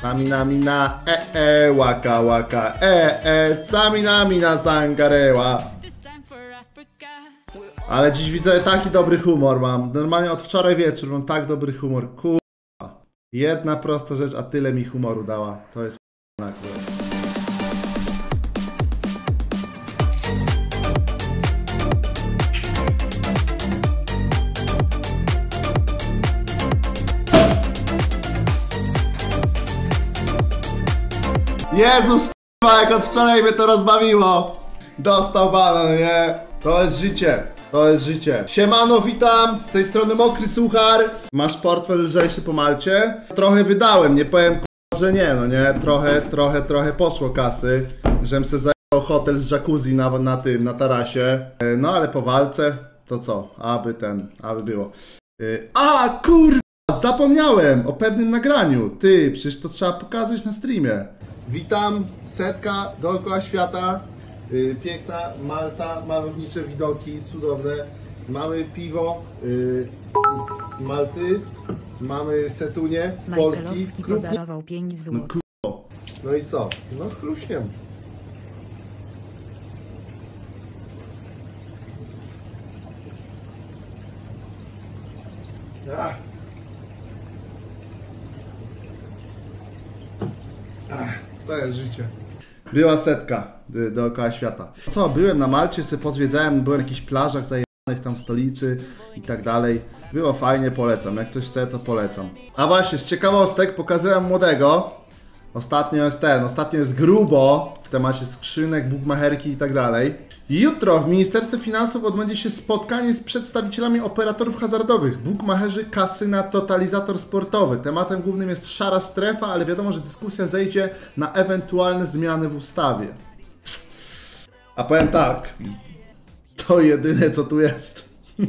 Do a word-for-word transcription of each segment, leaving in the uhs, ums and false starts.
Samina mina, e e, waka waka, e e, samina mina sangareła. Ale dziś widzę taki dobry humor mam. Normalnie od wczoraj wieczór mam tak dobry humor. Kurwa. Jedna prosta rzecz, a tyle mi humoru dała. To jest p***na. Jezus, k***a, jak od wczoraj mnie to rozbawiło. Dostał banan, nie? To jest życie, to jest życie. Siemano, witam, z tej strony Mokry Suchar. Masz portfel lżejszy po Malcie? Trochę wydałem, nie powiem k***a, że nie, no nie? Trochę, trochę, trochę poszło kasy. Żem se zajął hotel z jacuzzi na, na tym, na tarasie. No ale po walce, to co? Aby ten, aby było. A, kurwa, zapomniałem o pewnym nagraniu. Ty, przecież to trzeba pokazać na streamie. Witam, setka dookoła świata, yy, piękna Malta, malownicze widoki, cudowne. Mamy piwo yy, z Malty, mamy setunie z Polski. Podarował pięć złotych. No, no i co? No chruśniem. Ach. Ach. To jest życie. Była setka dookoła świata. Co, byłem na Malcie, sobie pozwiedzałem, byłem na jakichś plażach zajebanych tam w stolicy i tak dalej. Było fajnie, polecam. Jak ktoś chce, to polecam. A właśnie, z ciekawostek pokazałem młodego. Ostatnio jest ten, ostatnio jest grubo w temacie skrzynek, bukmacherki i tak dalej. Jutro w Ministerstwie Finansów odbędzie się spotkanie z przedstawicielami operatorów hazardowych, bukmacherzy, kasyna, totalizator sportowy. Tematem głównym jest szara strefa, ale wiadomo, że dyskusja zejdzie na ewentualne zmiany w ustawie. A powiem tak, to jedyne co tu jest.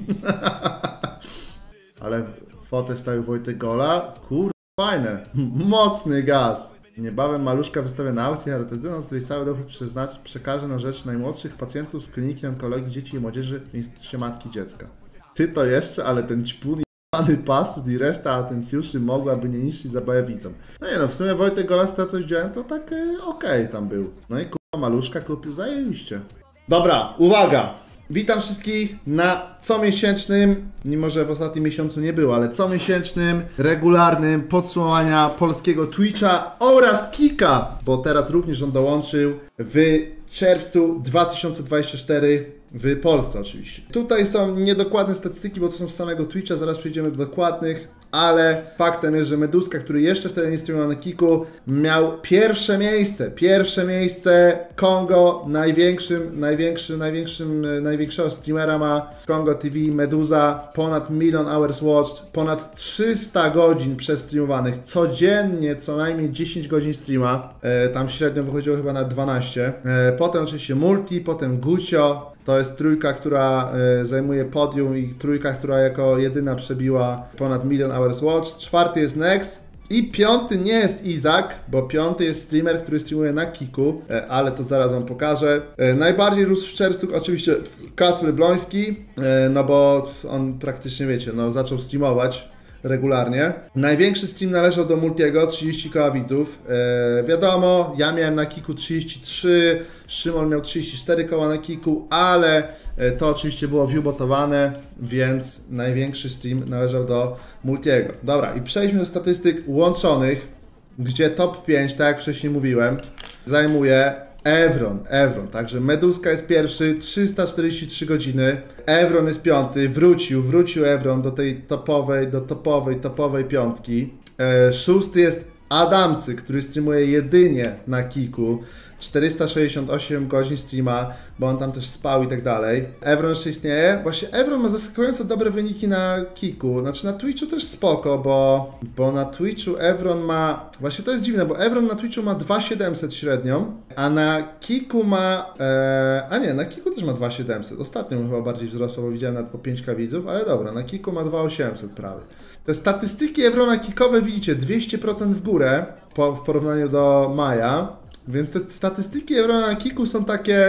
Ale fotę stawił Wojtek Gola, kur... fajne, mocny gaz. Niebawem Maluszka wystawia na aukcję charytatywną, z której cały dochód przekaże na rzecz najmłodszych pacjentów z Kliniki Onkologii Dzieci i Młodzieży w Instytucie Matki Dziecka. Ty to jeszcze, ale ten ćpun jebany pasut i reszta atencjuszy mogłaby nie niszczyć zabawy widzom. No nie no, w sumie Wojtek Gola, z tego co widziałem, to tak e, okej okay tam był. No i kurwa Maluszka kupił, zajebiście. Dobra, uwaga! Witam wszystkich na comiesięcznym, mimo że w ostatnim miesiącu nie było, ale comiesięcznym, regularnym podsumowania polskiego Twitcha oraz Kika, bo teraz również on dołączył w czerwcu dwa tysiące dwudziestego czwartego w Polsce oczywiście. Tutaj są niedokładne statystyki, bo to są z samego Twitcha, zaraz przejdziemy do dokładnych, ale faktem jest, że Meduska, który jeszcze wtedy nie streamował na Kiku, miał pierwsze miejsce, pierwsze miejsce Kongo, największym, największym, największym, największego streamera ma Kongo T V, Meduza, ponad milion hours watched, ponad trzysta godzin przestreamowanych, codziennie co najmniej dziesięć godzin streama, e, tam średnio wychodziło chyba na dwanaście, e, potem oczywiście Multi, potem Gucio. To jest trójka, która y, zajmuje podium i trójka, która jako jedyna przebiła ponad milion hours watch. Czwarty jest Nex i piąty nie jest Izak, bo piąty jest streamer, który streamuje na Kiku, y, ale to zaraz wam pokażę. Y, najbardziej rósł w czerwcu oczywiście Kacper Bloński, y, no bo on praktycznie, wiecie, no zaczął streamować regularnie. Największy stream należał do Multiego, trzydzieści koła widzów. E, wiadomo, ja miałem na Kiku trzydzieści trzy, Szymon miał trzydzieści cztery koła na Kiku, ale e, to oczywiście było viewbotowane, więc największy stream należał do Multiego. Dobra, i przejdźmy do statystyk łączonych, gdzie top pięć, tak jak wcześniej mówiłem, zajmuje Evron, Evron, także Meduska jest pierwszy, trzysta czterdzieści trzy godziny, Evron jest piąty, wrócił, wrócił Evron do tej topowej, do topowej, topowej piątki. E, szósty jest Adamcy, który streamuje jedynie na Kiku, czterysta sześćdziesiąt osiem godzin streama, bo on tam też spał i tak dalej. Evron jeszcze istnieje. Właśnie Evron ma zaskakująco dobre wyniki na Kiku. Znaczy na Twitchu też spoko, bo, bo na Twitchu Evron ma... Właśnie to jest dziwne, bo Evron na Twitchu ma dwa tysiące siedemset średnią, a na Kiku ma... E, a nie, na Kiku też ma dwa tysiące siedemset. Ostatnio chyba bardziej wzrosło, bo widziałem nawet po pięć tysięcy widzów, ale dobra, na Kiku ma dwa tysiące osiemset prawie. Te statystyki Evrona kikowe widzicie, dwieście procent w górę po, w porównaniu do maja. Więc te statystyki Evrona na Kiku są takie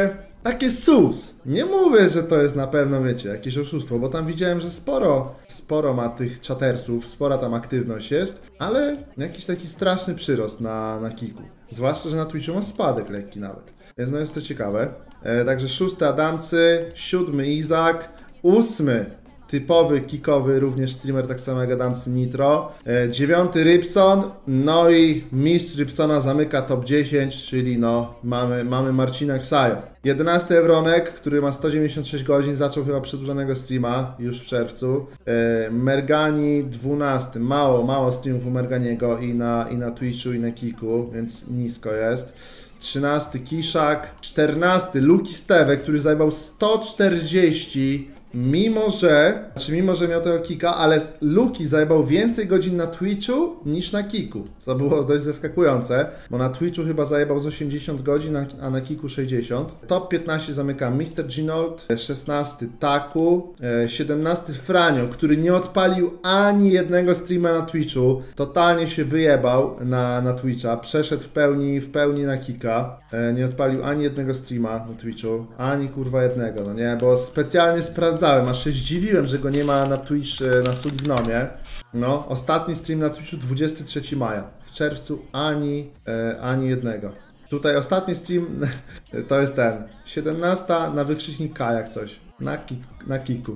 takie sus. Nie mówię, że to jest na pewno, wiecie, jakieś oszustwo, bo tam widziałem, że sporo, sporo ma tych czatersów, spora tam aktywność jest, ale jakiś taki straszny przyrost na, na Kiku. Zwłaszcza, że na Twitchu ma spadek lekki nawet. Więc no jest to ciekawe. E, także szósty Adamcy, siódmy Izak, ósmy typowy, kikowy, również streamer, tak samo jak Adamcy Nitro. E, dziewiąty Rybson, no i mistrz Rybsona zamyka top dziesięć, czyli no mamy, mamy Marcina Ksajo. jedenasty Ewronek, który ma sto dziewięćdziesiąt sześć godzin, zaczął chyba przedłużonego streama już w czerwcu. E, Mergani dwunasty, mało, mało streamów u Merganiego i na, i na Twitchu i na Kiku, więc nisko jest. trzynasty Kiszak, czternasty Luki Steve, który zajmował sto czterdzieści, mimo że, znaczy mimo że miał tego kika, ale Luki zajmował więcej godzin na Twitchu niż na Kiku, co było dość zaskakujące, bo na Twitchu chyba zajebał z osiemdziesiąt godzin, a na Kiku sześćdziesiąt. Top piętnaście zamyka mister Ginold, szesnasty Taku, siedemnasty Franio, który nie odpalił ani jednego streama na Twitchu, totalnie się wyjebał na, na Twitcha, przeszedł w pełni, w pełni na Kika, nie odpalił ani jednego streama na Twitchu, ani kurwa jednego, no nie, bo specjalnie sprawdzałem, aż się zdziwiłem, że go nie ma na Twitch, na Sulignomie. No, ostatni stream na Twitchu dwudziestego trzeciego maja. W czerwcu ani, e, ani jednego. Tutaj ostatni stream to jest ten. siedemnasty na wykrzyknik K jak coś. Na, kik, na Kiku.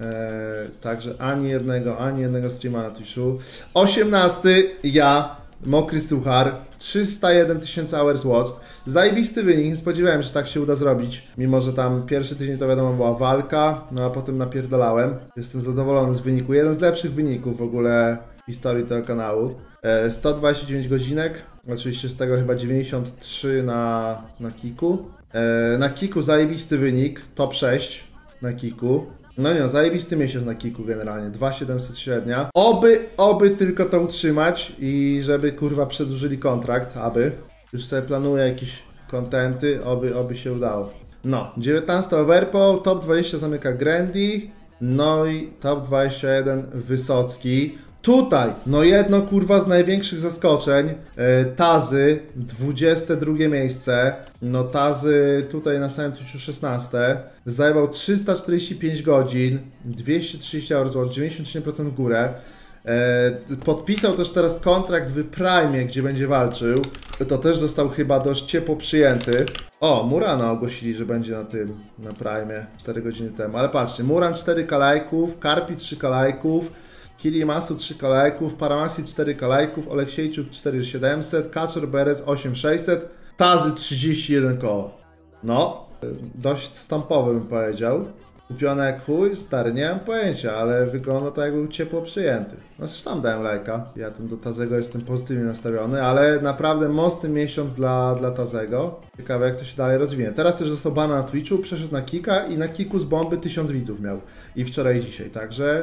E, także ani jednego, ani jednego streama na Twitchu. osiemnasty ja, Mokry Suchar. trzysta jeden tysięcy hours watched. Zajebisty wynik, nie spodziewałem się, że tak się uda zrobić. Mimo, że tam pierwszy tydzień to wiadomo była walka, no a potem napierdolałem. Jestem zadowolony z wyniku. Jeden z lepszych wyników w ogóle w historii tego kanału. E, sto dwadzieścia dziewięć godzinek, oczywiście z tego chyba dziewięćdziesiąt trzy na, na Kiku. E, na Kiku zajebisty wynik, top sześć na Kiku. No nie, zajebisty miesiąc na Kiku generalnie, dwa tysiące siedemset średnia. Oby, oby tylko to utrzymać i żeby kurwa przedłużyli kontrakt, aby. Już sobie planuję jakieś kontenty, oby, oby się udało. No, dziewiętnasty Overpool, top dwadzieścia zamyka Grandy, no i top dwadzieścia jeden Wysocki. Tutaj, no jedno kurwa z największych zaskoczeń, e, Tazy, dwudzieste drugie miejsce, no Tazy tutaj na samym Twitchu szesnaste, zajmował trzysta czterdzieści pięć godzin, dwieście trzydzieści hours, dziewięćdziesiąt siedem procent w górę. E, podpisał też teraz kontrakt w Prime, gdzie będzie walczył, to też został chyba dość ciepło przyjęty. O, Murana ogłosili, że będzie na tym, na Prime cztery godziny temu, ale patrzcie, Muran cztery kalajków, Karpi trzy kalajków, Kilimasu trzy kalajków, Paramaxi cztery kalajków, Oleksiejczuk cztery tysiące siedemset, Kaczor Berec osiem tysięcy sześćset, Tazy trzydzieści jeden koła. No, dość stampowy bym powiedział. Kupione jak chuj, stary, nie mam pojęcia, ale wygląda tak, jakby był ciepło przyjęty. No sam dałem lajka, ja ten do Tazego jestem pozytywnie nastawiony, ale naprawdę mocny miesiąc dla, dla Tazego. Ciekawe jak to się dalej rozwinie. Teraz też został bana na Twitchu, przeszedł na Kika i na Kiku z bomby tysiąc widzów miał. I wczoraj i dzisiaj, także...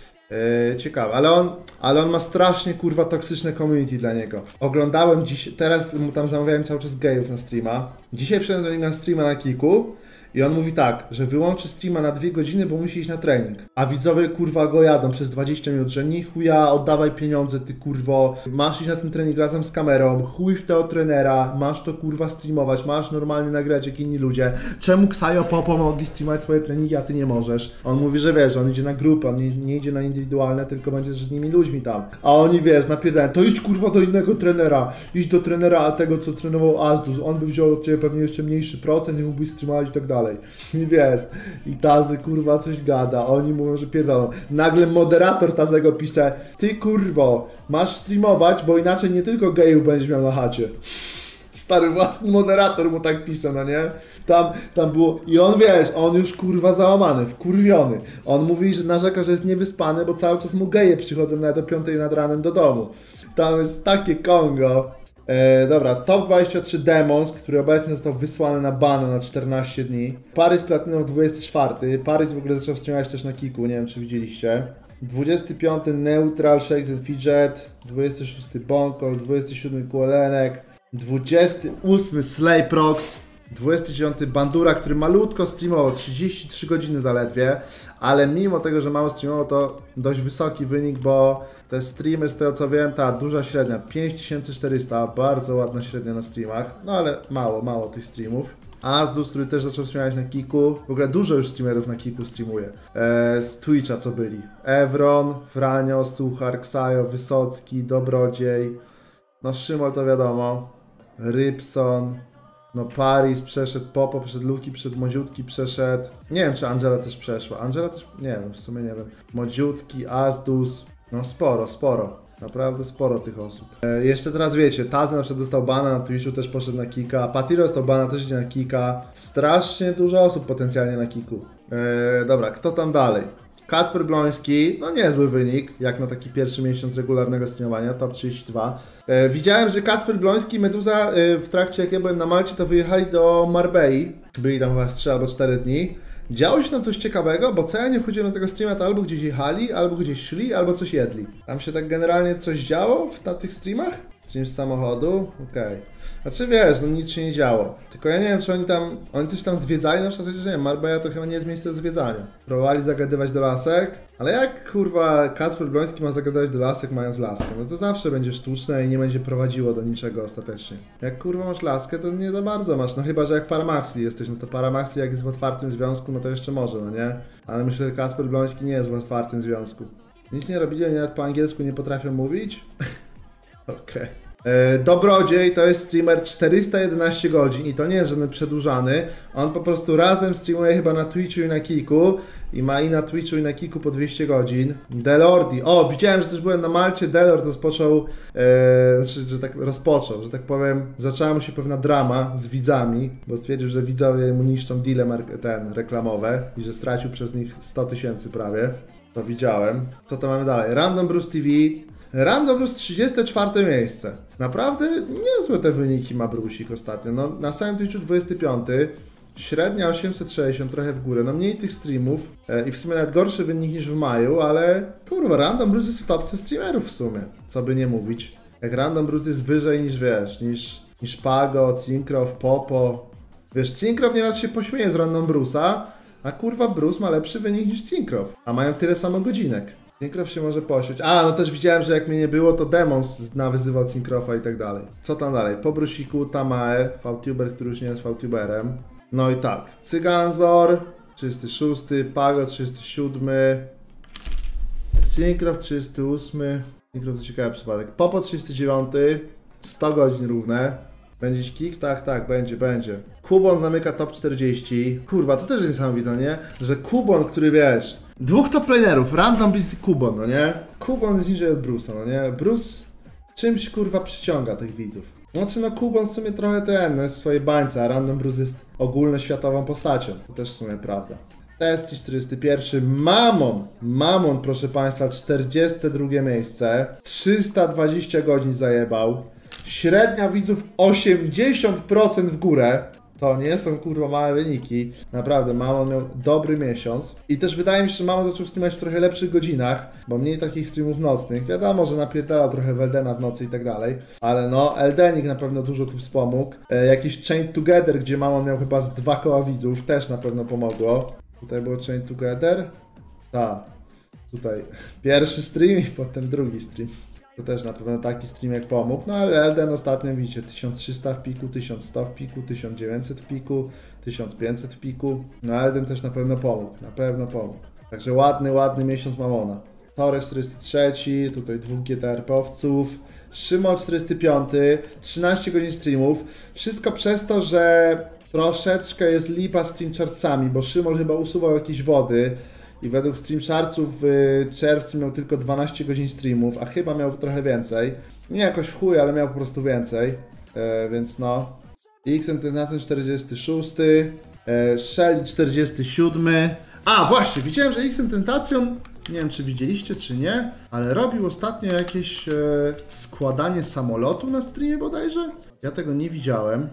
Yy, ciekawe, ale on, ale on ma strasznie kurwa toksyczne community dla niego. Oglądałem dziś, teraz mu tam zamawiałem cały czas gejów na streama. Dzisiaj wszedłem do niego na streama na Kiku i on mówi tak, że wyłączy streama na dwie godziny, bo musi iść na trening. A widzowie kurwa go jadą przez dwadzieścia minut, że nie chuja, oddawaj pieniądze ty kurwo, masz iść na ten trening razem z kamerą, chuj w tego trenera, masz to kurwa streamować, masz normalnie nagrać jak inni ludzie. Czemu Ksajo Popo mogli streamować swoje treningi, a ty nie możesz? On mówi, że wiesz, on idzie na grupę, on nie, nie idzie na indywidualne, tylko będzie z nimi ludźmi tam. A oni wiesz, napierdają, to idź kurwa do innego trenera, idź do trenera tego, co trenował Azdus, on by wziął od ciebie pewnie jeszcze mniejszy procent i mógłbyś streamować i tak dalej. I wiesz, i Tazy kurwa coś gada, oni mówią, że pierdolą. Nagle moderator Tazego pisze, ty kurwo, masz streamować, bo inaczej nie tylko gejów będziesz miał na chacie. Stary własny moderator mu tak pisze, no nie? Tam, tam było, i on wiesz, on już kurwa załamany, wkurwiony. On mówi, że narzeka, że jest niewyspany, bo cały czas mu geje przychodzą nawet o piątej nad ranem do domu. Tam jest takie Kongo. E, dobra, top dwadzieścia trzy Demons, który obecnie został wysłany na bana na czternaście dni. Paris Platinum dwudziesty czwarty. Paris w ogóle zaczął streamować też na Kiku, nie wiem czy widzieliście. dwudziesty piąty Neutral Shakes and Fidget. dwudziesty szósty Bonkol, dwudziesty siódmy Kuelenek. dwudziesty ósmy Slayprox. dwudziesty dziewiąty Bandura, który malutko streamował, trzydzieści trzy godziny zaledwie, ale mimo tego, że mało streamował, to dość wysoki wynik, bo te streamy, z tego co wiem, ta duża średnia, pięć tysięcy czterysta, bardzo ładna średnia na streamach, no ale mało, mało tych streamów. Azdus, który też zaczął streamować na Kiku. W ogóle dużo już streamerów na Kiku streamuje. Eee, z Twitcha co byli. Evron, Franio, Suchar, Ksajo, Wysocki, Dobrodziej. No Szymol to wiadomo. Rybson. No Paris przeszedł, Popo przeszedł, Luki przeszedł, Modziutki przeszedł. Nie wiem czy Angela też przeszła. Angela też, nie wiem, w sumie nie wiem. Modziutki, Azdus. No sporo, sporo. Naprawdę sporo tych osób. E, jeszcze teraz wiecie, Tazy na przykład dostał bana na Twitchu, też poszedł na Kika. Patiro dostał bana, też idzie na Kika. Strasznie dużo osób potencjalnie na Kiku. E, dobra, kto tam dalej? Kacper Bloński, no niezły wynik, jak na taki pierwszy miesiąc regularnego streamowania, top trzydzieści dwa. E, widziałem, że Kacper Bloński i Meduza e, w trakcie jak ja byłem na Malcie, to wyjechali do Marbei. Byli tam chyba trzy albo cztery dni. Działo się tam coś ciekawego, bo co ja nie wchodziłem na tego streama, to albo gdzieś jechali, albo gdzieś szli, albo coś jedli. Tam się tak generalnie coś działo w, na tych streamach? Stream z samochodu? Okej. Okay. Znaczy wiesz, no nic się nie działo. Tylko ja nie wiem, czy oni tam, oni coś tam zwiedzali, na przykład, że nie wiem, Marbella to chyba nie jest miejsce do zwiedzania. Próbowali zagadywać do lasek, ale jak kurwa Kacper Bloński ma zagadywać do lasek mając laskę? No to zawsze będzie sztuczne i nie będzie prowadziło do niczego ostatecznie. Jak kurwa masz laskę, to nie za bardzo masz, no chyba, że jak Paramaxli jesteś, no to Paramaxli jak jest w otwartym związku, no to jeszcze może, no nie? Ale myślę, że Kacper Bloński nie jest w otwartym związku. Nic nie robili, oni nawet po angielsku nie potrafią mówić? Okej. Okay. Dobrodziej to jest streamer czterysta jedenaście godzin i to nie jest żaden przedłużany. On po prostu razem streamuje chyba na Twitchu i na Kiku i ma i na Twitchu i na Kiku po dwieście godzin. Delordi, o widziałem, że też byłem na Malcie, Delord rozpoczął, e, znaczy, że tak rozpoczął, że tak powiem, zaczęła mu się pewna drama z widzami, bo stwierdził, że widzowie mu niszczą deale ten reklamowe i że stracił przez nich sto tysięcy prawie. To widziałem. Co to mamy dalej? Random Bruce T V. Random Bruce trzydzieste czwarte miejsce. Naprawdę niezłe te wyniki ma Brusik ostatnio. No, na samym Twitchu dwudziesty piąty. Średnia osiemset sześćdziesiąt, trochę w górę. No mniej tych streamów e, i w sumie nawet gorszy wynik niż w maju, ale kurwa, Random Bruce jest w topce streamerów w sumie. Co by nie mówić. Jak Random Bruce jest wyżej niż wiesz, niż, niż Pago, Cinkrow, Popo. Wiesz, Cinkrow nieraz się pośmieje z Random Bruce'a, a kurwa Bruce ma lepszy wynik niż Cinkrow. A mają tyle samo godzinek. Cinkrow się może posiąść. A, no też widziałem, że jak mnie nie było, to Demons nawyzywał Cinkrowa i tak dalej. Co tam dalej? Po Brusiku Tamae, VTuber, który już nie jest VTuberem. No i tak, Cyganzor, trzydziesty szósty, Pago, trzydziesty siódmy, Cinkrow, trzydziesty ósmy. Cinkrow to ciekawy przypadek. Popo, trzydziesty dziewiąty, sto godzin równe. Będzie kick? Tak, tak, będzie, będzie. Kubon zamyka top czterdzieści. Kurwa, to też jest niesamowite, nie? Że Kubon, który wiesz, dwóch top lanerów, Random Bruce i Kubon, no nie? Kubon jest niżej od Bruce'a, no nie? Bruce czymś kurwa przyciąga tych widzów. Znaczy no Kubon w sumie trochę ten, no jest w swojej bańce, a Random Bruce jest ogólnoświatową postacią. To też w sumie prawda. Testy czterdziesty pierwszy, Mamon, Mamon proszę Państwa, czterdzieste drugie miejsce, trzysta dwadzieścia godzin zajebał. Średnia widzów osiemdziesiąt procent w górę. To nie są kurwa małe wyniki. Naprawdę, Mamon miał dobry miesiąc. I też wydaje mi się, że Mamon zaczął streamować w trochę lepszych godzinach, bo mniej takich streamów nocnych. Wiadomo, że napierdalał trochę w Eldena w nocy i tak dalej. Ale no, Eldenik na pewno dużo tu wspomógł. E, jakiś Chain Together, gdzie Mamon miał chyba z dwa koła widzów, też na pewno pomogło. Tutaj było Chain Together. Tak. Tutaj pierwszy stream i potem drugi stream. To też na pewno taki stream jak pomógł, no ale Elden ostatnio widzicie tysiąc trzysta w piku, tysiąc sto w piku, tysiąc dziewięćset w piku, tysiąc pięćset w piku, no Elden też na pewno pomógł, na pewno pomógł. Także ładny, ładny miesiąc Mamona. Torek czterdziesty trzeci, tutaj dwóch G T R-powców, Szymon czterdziesty piąty, trzynaście godzin streamów, wszystko przez to, że troszeczkę jest lipa z stream chartsami, bo Szymon chyba usuwał jakieś wody. I według streamchartsów w czerwcu miał tylko dwanaście godzin streamów, a chyba miał trochę więcej. Nie jakoś w chuj, ale miał po prostu więcej. E, więc no. X-Tentacion czterdziesty szósty, e, Shelly czterdziesty siódmy. A właśnie, widziałem, że X-Tentacion, nie wiem czy widzieliście czy nie, ale robił ostatnio jakieś e, składanie samolotu na streamie bodajże. Ja tego nie widziałem.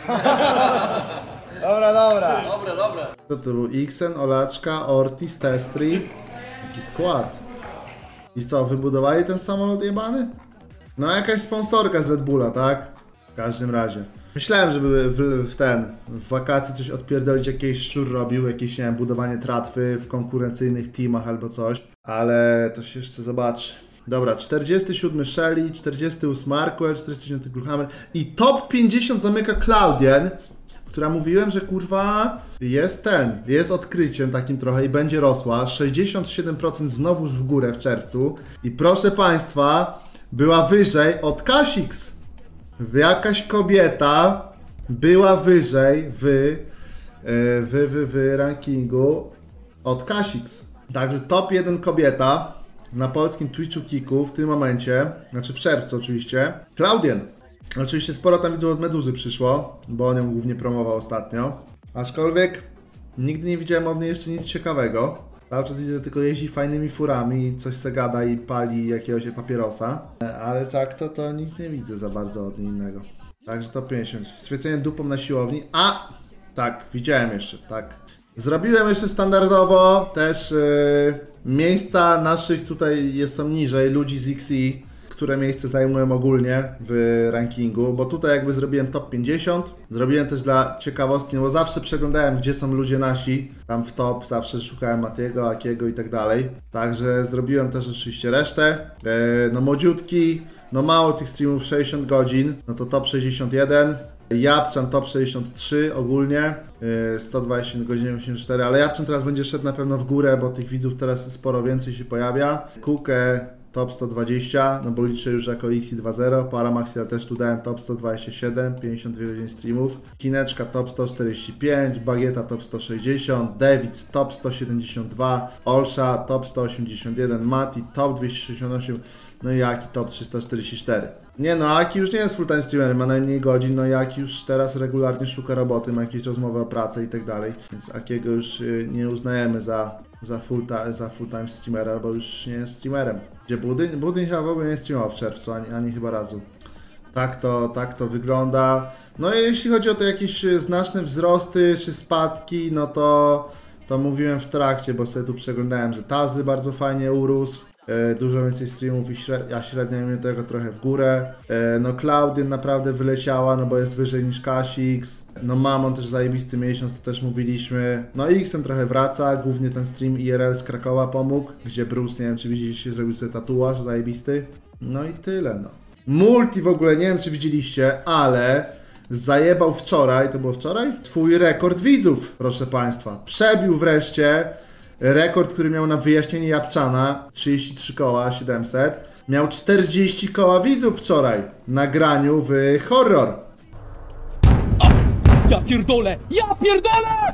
Dobra, dobra. Dobre, dobre. To tu był Xen, Olaczka, Ortiz, Testri. Jaki skład. I co, wybudowali ten samolot jebany? No jakaś sponsorka z Red Bulla, tak? W każdym razie. Myślałem, żeby w, w ten, w wakacji coś odpierdolić, jakiś szczur robił, jakieś, nie wiem, budowanie tratwy w konkurencyjnych teamach albo coś. Ale to się jeszcze zobaczy. Dobra, czterdziesty siódmy Shelly, czterdziesty ósmy Arkwell, czterdziesty dziewiąty Gluhammer i top pięćdziesiąt zamyka Cloudien. która mówiłem, że kurwa jest ten, jest odkryciem takim trochę i będzie rosła. sześćdziesiąt siedem procent znowuż w górę w czerwcu. I proszę Państwa, była wyżej od Kasix. Jakaś kobieta była wyżej w, w, w, w rankingu od Kasix. Także top jeden kobieta na polskim Twitchu Kiku w tym momencie, znaczy w czerwcu oczywiście, Klaudien. Oczywiście sporo tam widzów od Meduzy przyszło, bo on ją głównie promował ostatnio. Aczkolwiek nigdy nie widziałem od niej jeszcze nic ciekawego. Cały czas widzę, że tylko jeździ fajnymi furami i coś se gada i pali jakiegoś papierosa. Ale tak to, to nic nie widzę za bardzo od niej innego. Także to pięćdziesiąt. Świecenie dupą na siłowni. A! Tak, widziałem jeszcze, tak. Zrobiłem jeszcze standardowo też yy, miejsca naszych tutaj jest, są niżej, ludzi z X I, które miejsce zajmują ogólnie w rankingu, bo tutaj jakby zrobiłem top pięćdziesiąt, zrobiłem też dla ciekawostki, no bo zawsze przeglądałem, gdzie są ludzie nasi, tam w top zawsze szukałem Matiego, Akiego i tak dalej, także zrobiłem też oczywiście resztę, yy, no młodziutki, no mało tych streamów, sześćdziesiąt godzin, no to top sześćdziesiąt jeden, Japczan top sześćdziesiąt trzy ogólnie, yy, sto dwadzieścia godzin osiemdziesiąt cztery, ale Japczan teraz będzie szedł na pewno w górę, bo tych widzów teraz sporo więcej się pojawia. Kukę top sto dwadzieścia, no bo liczę już jako X I dwa zero, Paramaxia też tu dałem top sto dwadzieścia siedem, pięćdziesiąt dwie godziny streamów, Kineczka top sto czterdzieści pięć, Bagieta top sto sześćdziesiąt, David top sto siedemdziesiąt dwa, Olsza top sto osiemdziesiąt jeden, Mati top dwieście sześćdziesiąt osiem, no i Aki top trzysta czterdzieści cztery. Nie no, Aki już nie jest full-time streamerem, ma najmniej godzin, no i Aki już teraz regularnie szuka roboty, ma jakieś rozmowy o pracy i tak dalej, więc Akiego już nie uznajemy za, za full-time za full-time streamera, bo już nie jest streamerem. Gdzie Budyń? Budyń chyba w ogóle nie streamował w czerwcu, ani, ani chyba razu. Tak to, tak to wygląda. No i jeśli chodzi o te jakieś znaczne wzrosty czy spadki, no to, to mówiłem w trakcie, bo sobie tu przeglądałem, że Tazy bardzo fajnie urósł. E, dużo więcej streamów, i śred, a średnia mnie tego trochę w górę. E, no Klaudyn naprawdę wyleciała, no bo jest wyżej niż Kasix. No Mamon też zajebisty miesiąc, to też mówiliśmy. No X-em trochę wraca, głównie ten stream I R L z Krakowa pomógł, gdzie Bruce, nie wiem czy widzieliście, zrobił sobie tatuaż zajebisty. No i tyle no. Multi w ogóle, nie wiem czy widzieliście, ale zajebał wczoraj, to było wczoraj? Swój rekord widzów, proszę Państwa. Przebił wreszcie rekord, który miał na wyjaśnienie Japczana, trzydzieści trzy koła, siedemset. Miał czterdzieści koła widzów wczoraj na graniu w horror. Ja pierdolę! Ja pierdolę!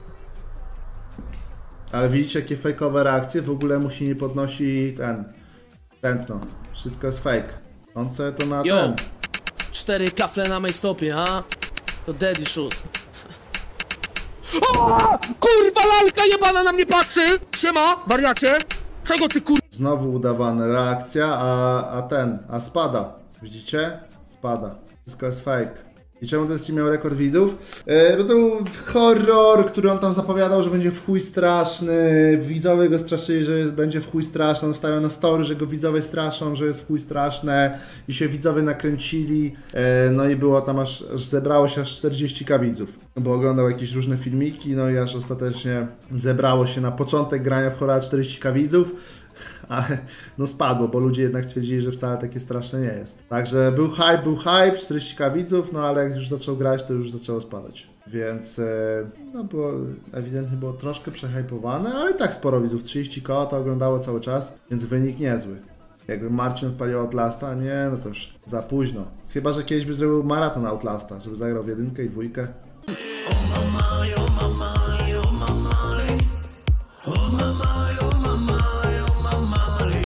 Ale widzicie jakie fejkowe reakcje? W ogóle mu się nie podnosi ten tętno. Wszystko jest fake. On sobie to na Yo, ten. cztery kafle na mej stopie, ha? To daddy shoes. O! Kurwa lalka jebana na mnie patrzy! Siema, wariacie! Czego ty kur... Znowu udawana reakcja, a, a ten, a spada. Widzicie? Spada. Wszystko jest fake. I czemu ten stream miał rekord widzów? Yy, bo to był horror, który on tam zapowiadał, że będzie w chuj straszny. Widzowie go straszyli, że jest, będzie w chuj straszny. On wstawiał na story, że go widzowie straszą, że jest w chuj straszne. I się widzowie nakręcili. Yy, no i było tam aż, aż zebrało się aż czterdzieści ka widzów. Bo oglądał jakieś różne filmiki, no i aż ostatecznie zebrało się na początek grania w horror czterdzieści ka widzów. Ale no spadło, bo ludzie jednak stwierdzili, że wcale takie straszne nie jest. Także był hype, był hype, czterdzieści ka widzów, no ale jak już zaczął grać, to już zaczęło spadać. Więc no było, ewidentnie było troszkę przehypowane, ale i tak sporo widzów, trzydzieści koła to oglądało cały czas, więc wynik niezły. Jakby Marcin odpalił Outlasta, nie, no to już za późno. Chyba że kiedyś by zrobił maraton Outlasta, żeby zagrał w jedynkę i dwójkę.